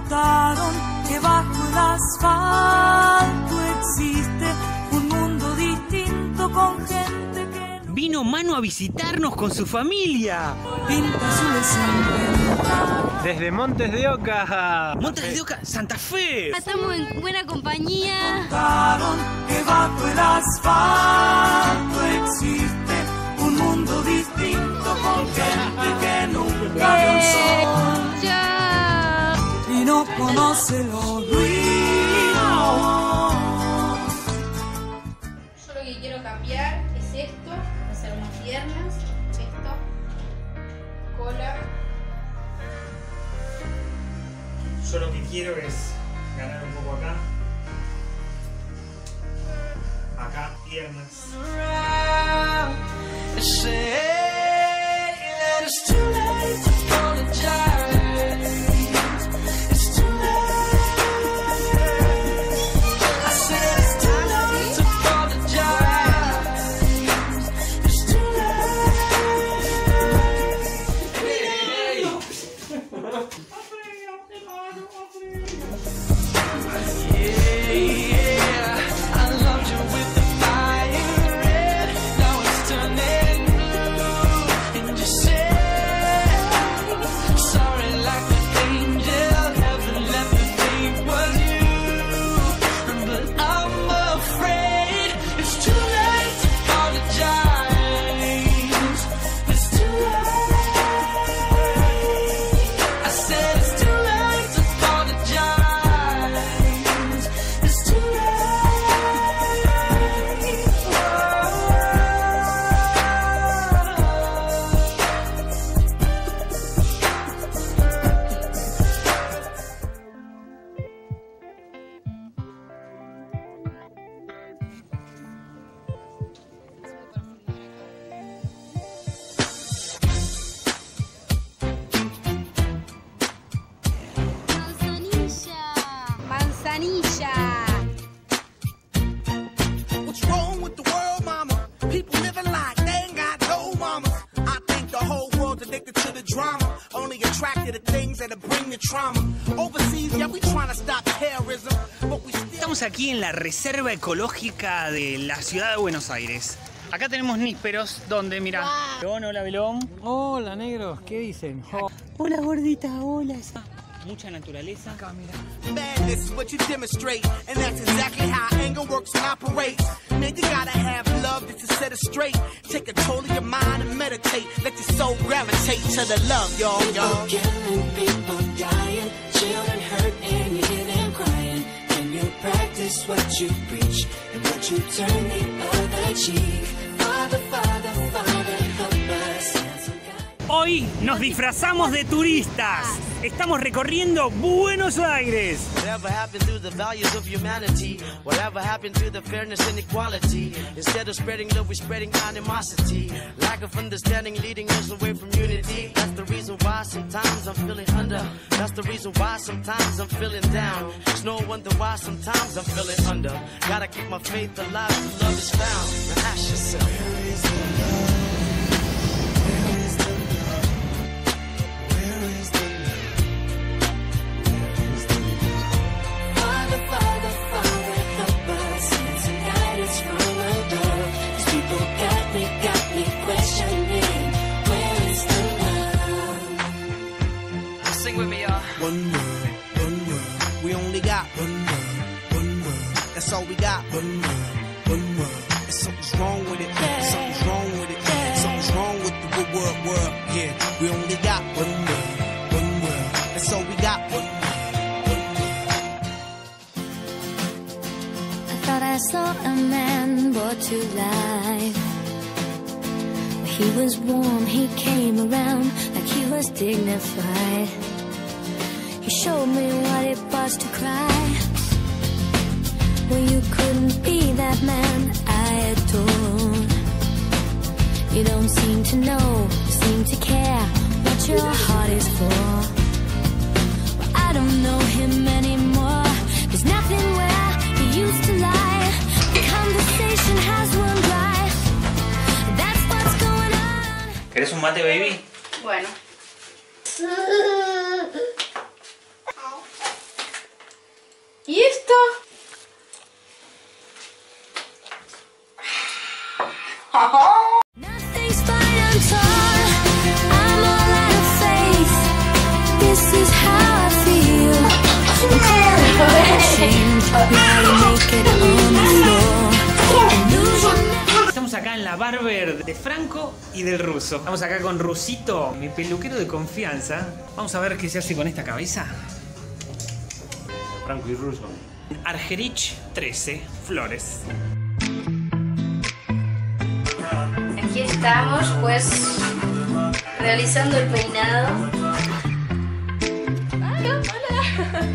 contaron que bajo el asfalto existe un mundo distinto con gente que no... Vino Manu a visitarnos con su familia. Pinta azules inventados. Desde Montes de Oca. Montes de Oca, Santa Fe. Estamos en buena compañía. Contaron que bajo el asfalto existe un mundo distinto con gente que nunca vio el sol. Ya. Y no conoce los ruidos. Yo lo que quiero cambiar es esto, hacer unas piernas, esto, cola. Yo lo que quiero es ganar un poco acá. Acá, piernas. Manzanilla. What's wrong with the world, mama? People living like they ain't got no mama. I think the whole world's addicted to the drama, only attracted to things that bring the trauma. Overseas, yeah, we trying to stop terrorism, but we still... Estamos aquí en la Reserva Ecológica de la Ciudad de Buenos Aires. Acá tenemos nísperos, donde, mira, Belón, hola Belón. Hola, negros, ¿qué dicen? Oh. Hola gordita, hola. Mucha naturaleza. Acá, mira. Madness is what you demonstrate, and that's exactly how anger works and operates. Man, you gotta have love just to set it straight. Take control of your mind and meditate. Let your soul gravitate to the love, y'all. People killing, people dying, children hurt and you hear them crying. And you practice what you preach and what you turn the other cheek. Father, Father, Father, help us. Hoy nos disfrazamos de turistas. Estamos recorriendo Buenos Aires. Whatever happened to the values of humanity? Whatever happened to the fairness and equality? Instead of spreading love, we're spreading animosity. Lack of understanding leading us away from unity. That's the reason why sometimes I'm feeling under. That's the reason why sometimes I'm feeling down. It's no wonder why sometimes I'm feeling under. Gotta keep my faith alive till love is found. Now ask yourself, where is the love? One word, we only got one word, that's all we got, one word, and something's wrong with it, something's wrong with it, something's wrong with the world, yeah, we only got one word, that's all we got, one word. I thought I saw a man brought to life. He was warm, he came around like he was dignified. He showed me what it was to cry. Well, you couldn't be that man I adored. You don't seem to know, seem to care what your heart is for. Well, I don't know him anymore. There's nothing where he used to lie. The conversation has run dry. That's what's going on. ¿Querés un mate, baby? Bueno. is how I feel. I'm caught change, barely make it on the floor. Illusion. Estamos acá en la barber de Franco y del Ruso. Estamos acá con Rusito, mi peluquero de confianza. Vamos a ver qué se hace con esta cabeza. Franco y Ruso. Argerich 13, Flores. Aquí estamos, pues, realizando el peinado. ¡Hola! ¡Hola!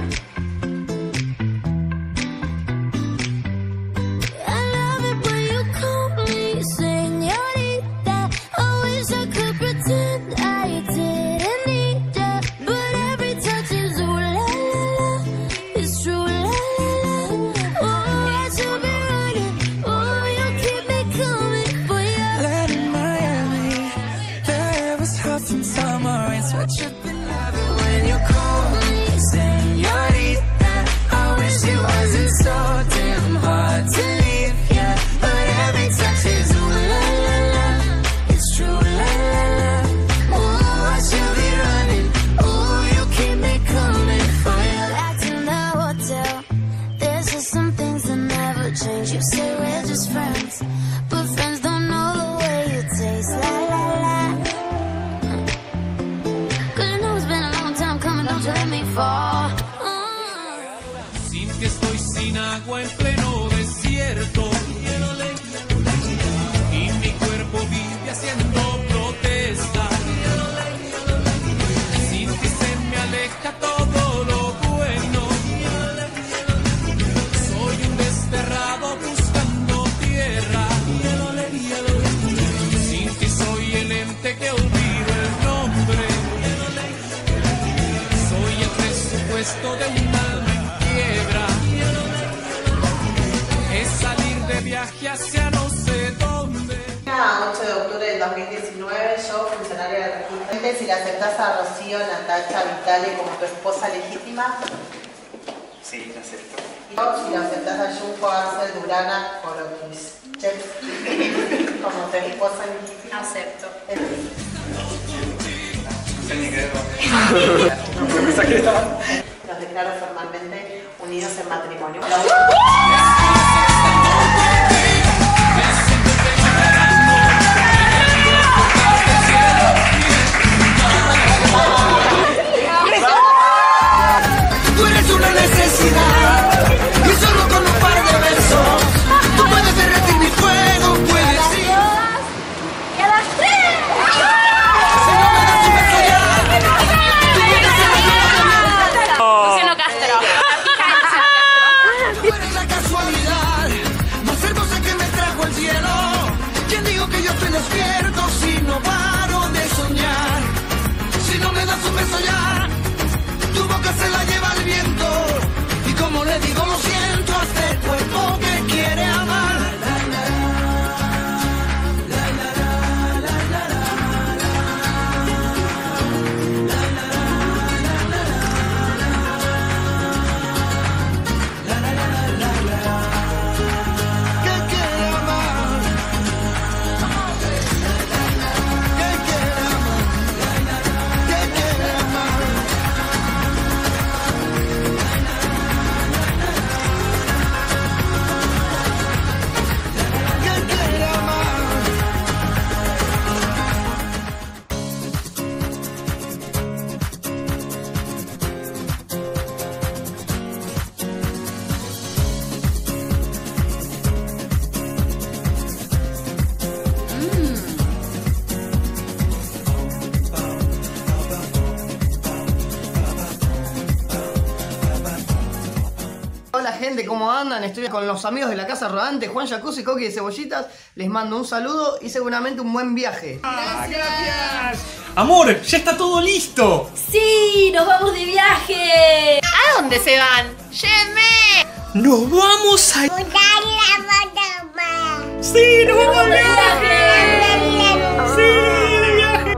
Sin que estoy sin agua en pleno desierto y mi cuerpo vive haciendo protesta. Sin que se me aleja todo lo bueno. Soy un desterrado buscando tierra. Sin que soy el ente que olvido el nombre. Soy el presupuesto de un alma en quiebra. Es salir de viaje hacia no sé dónde. 8 de octubre del 2019, yo, funcionaria de registro. Si la aceptás a Rocío Natacha Vitale como tu esposa legítima. Sí, la acepto. O si la aceptás a Junko Axel Durana Oroquis como tu esposa legítima. Acepto. Los declaro formalmente unidos en matrimonio. Tú eres una necesidad y solo con un par de besos tú puedes derretir mi fuego, puedes ir. ¡Y a las 3! Si no me das un beso ya, tú puedes ser la Luciano Castro. Tú eres la casualidad más hermosa que me trajo el cielo. ¿Quién digo que yo estoy despierto si no paro de soñar? Si no me das un beso ya, tu boca se la lleva el viento. Y como le digo lo siento a este cuerpo que quiere amar. Que quiere amar. Que quiere amar. Que quiere amar. Que quiere amar. Hola gente, ¿cómo andan? Estoy con los amigos de la Casa Rodante, Juan Jacuzzi, Coqui de Cebollitas. Les mando un saludo y seguramente un buen viaje. ¡Gracias! Amor, ya está todo listo. ¡Sí! ¡Nos vamos de viaje! ¿A dónde se van? ¡Llévenme! Nos vamos a... ¡Sí, nos vamos de viaje! ¡Sí, de viaje!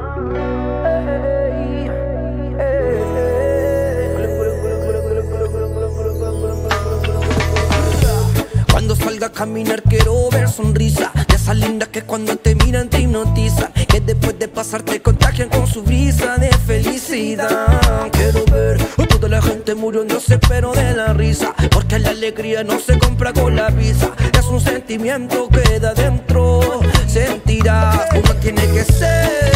Cuando salga a caminar quiero ver sonrisa de Cosas lindas que cuando te miran te hipnotizan, que después de pasar te contagian con su brisa de felicidad. Quiero ver a toda la gente muriéndose pero de la risa, porque la alegría no se compra con la visa. Es un sentimiento que de adentro sentirás. Uno tiene que ser